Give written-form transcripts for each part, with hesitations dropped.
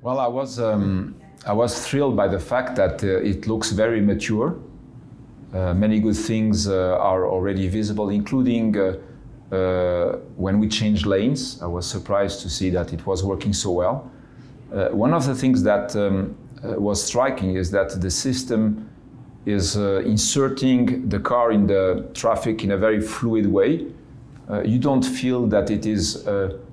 Well, I was thrilled by the fact that it looks very mature. Many good things are already visible, including when we changed lanes. I was surprised to see that it was working so well. One of the things that was striking is that the system is inserting the car in the traffic in a very fluid way. You don't feel that it is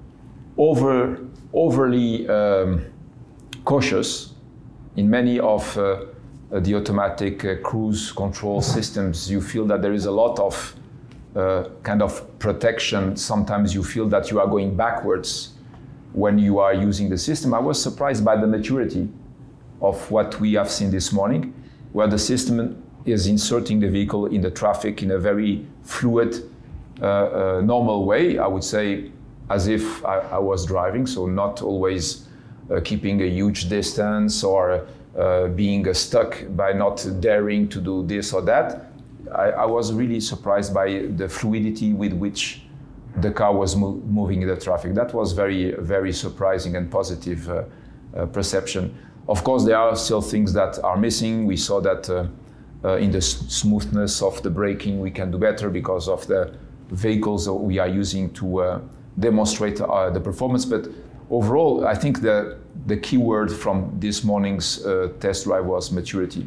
overly cautious. In many of the automatic cruise control systems, you feel that there is a lot of kind of protection. Sometimes you feel that you are going backwards when you are using the system. I was surprised by the maturity of what we have seen this morning, where the system is inserting the vehicle in the traffic in a very fluid, normal way. I would say as if I was driving, so not always keeping a huge distance or being stuck by not daring to do this or that. I was really surprised by the fluidity with which the car was moving in the traffic. That was very, very surprising and positive perception. Of course, there are still things that are missing. We saw that in the smoothness of the braking, we can do better because of the vehicles that we are using to demonstrate the performance. But overall, I think the key word from this morning's test drive was maturity.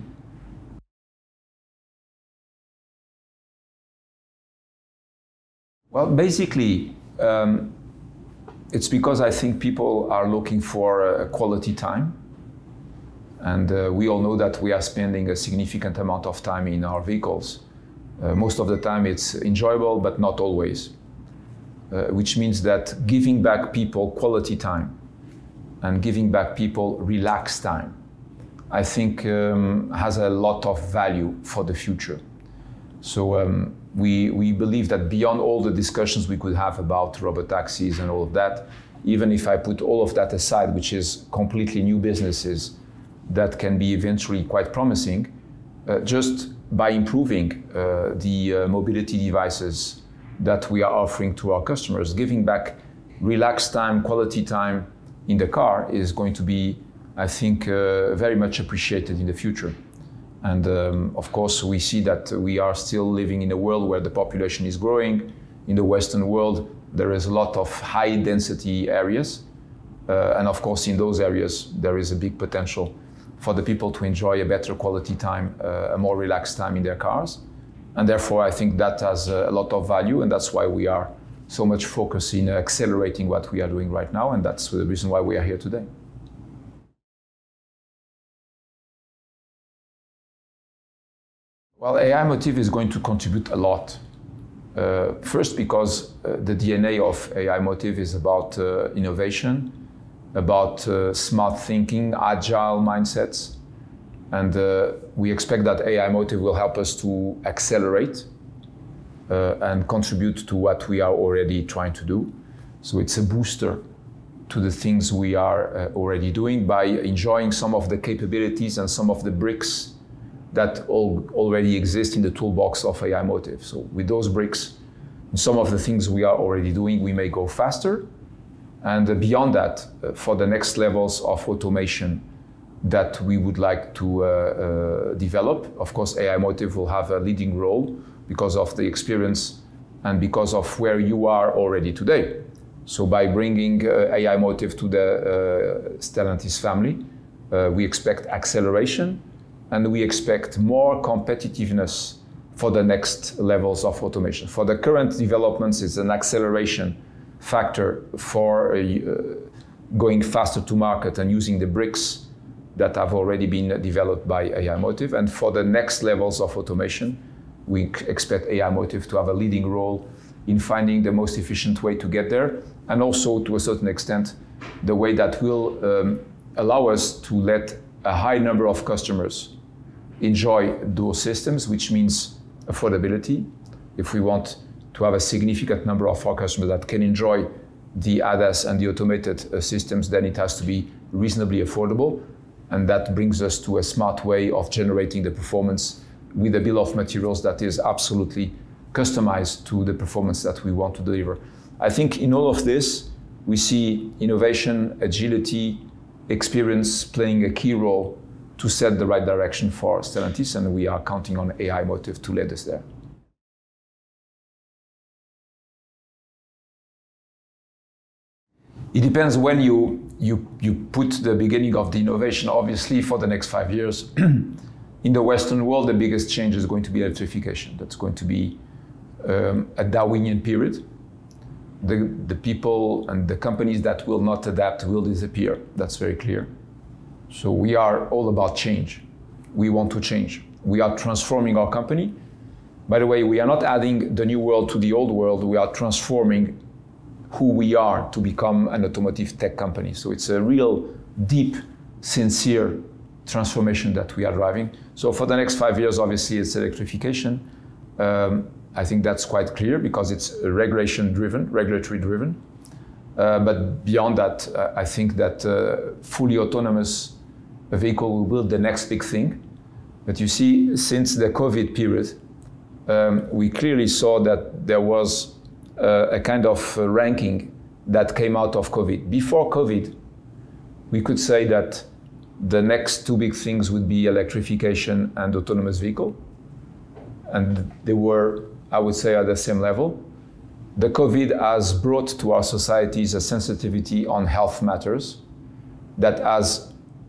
Well, basically, it's because I think people are looking for quality time. And we all know that we are spending a significant amount of time in our vehicles. Most of the time it's enjoyable, but not always. Which means that giving back people quality time and giving back people relaxed time, I think has a lot of value for the future. So we believe that beyond all the discussions we could have about robotaxis and all of that, even if I put all of that aside, which is completely new businesses that can be eventually quite promising, just by improving the mobility devices that we are offering to our customers, giving back relaxed time, quality time in the car is going to be, I think, very much appreciated in the future. And of course, we see that we are still living in a world where the population is growing. In the Western world, there is a lot of high density areas. And of course, in those areas, there is a big potential for the people to enjoy a better quality time, a more relaxed time in their cars. And therefore, I think that has a lot of value, and that's why we are so much focused in accelerating what we are doing right now, and that's the reason why we are here today. Well, aiMotive is going to contribute a lot. First, because the DNA of aiMotive is about innovation, about smart thinking, agile mindsets. And we expect that aiMotive will help us to accelerate and contribute to what we are already trying to do. So it's a booster to the things we are already doing by enjoying some of the capabilities and some of the bricks that already exist in the toolbox of aiMotive. So with those bricks, some of the things we are already doing, we may go faster. And beyond that, for the next levels of automation that we would like to develop, of course, aiMotive will have a leading role because of the experience and because of where you are already today. So by bringing aiMotive to the Stellantis family, we expect acceleration and we expect more competitiveness for the next levels of automation. For the current developments, it's an acceleration factor for going faster to market and using the bricks that have already been developed by aiMotive. And for the next levels of automation, we expect aiMotive to have a leading role in finding the most efficient way to get there, and also to a certain extent, the way that will allow us to let a high number of customers enjoy those systems, which means affordability. If we want to have a significant number of our customers that can enjoy the ADAS and the automated systems, then it has to be reasonably affordable. And that brings us to a smart way of generating the performance with a bill of materials that is absolutely customized to the performance that we want to deliver. I think in all of this, we see innovation, agility, experience playing a key role to set the right direction for Stellantis, and we are counting on aiMotive to lead us there. It depends when you put the beginning of the innovation. Obviously, for the next 5 years, in the Western world, the biggest change is going to be electrification. That's going to be a Darwinian period. The people and the companies that will not adapt will disappear. That's very clear. So we are all about change. We want to change. We are transforming our company. By the way, we are not adding the new world to the old world. We are transforming who we are to become an automotive tech company. So it's a real deep, sincere transformation that we are driving. So for the next 5 years, obviously, it's electrification. I think that's quite clear because it's regulatory driven. But beyond that, I think that fully autonomous vehicle will be the next big thing. But you see, since the COVID period, we clearly saw that there was a kind of ranking that came out of COVID. Before COVID, we could say that the next two big things would be electrification and autonomous vehicle. And they were, I would say, at the same level. The COVID has brought to our societies a sensitivity on health matters that has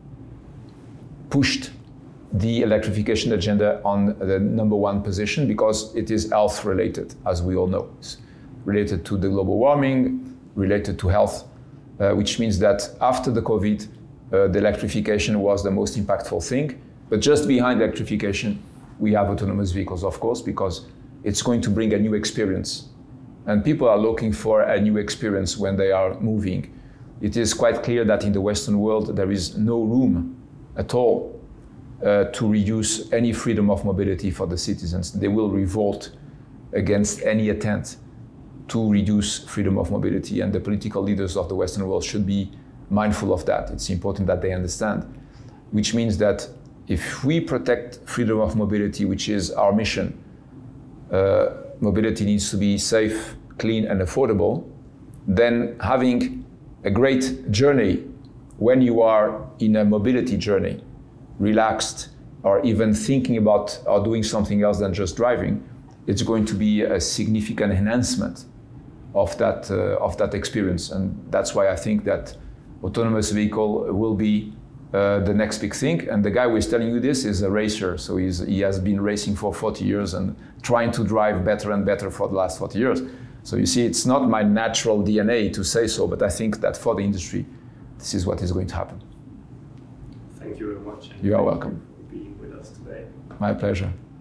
pushed the electrification agenda on the #1 position because it is health related, as we all know. It's related to the global warming, related to health, which means that after the COVID, the electrification was the most impactful thing. But just behind electrification, we have autonomous vehicles, of course, because it's going to bring a new experience. And people are looking for a new experience when they are moving. It is quite clear that in the Western world, there is no room at all to reduce any freedom of mobility for the citizens. They will revolt against any attempt to reduce freedom of mobility, and the political leaders of the Western world should be mindful of that. It's important that they understand, which means that if we protect freedom of mobility, which is our mission, mobility needs to be safe, clean, and affordable, then having a great journey when you are in a mobility journey, relaxed, or even thinking about or doing something else than just driving, it's going to be a significant enhancement of that experience. And that's why I think that autonomous vehicle will be the next big thing. And the guy who is telling you this is a racer. So he has been racing for 40 years and trying to drive better and better for the last 40 years. So you see, it's not my natural DNA to say so, but I think that for the industry, this is what is going to happen. Thank you very much. You are welcome. For being with us today. My pleasure.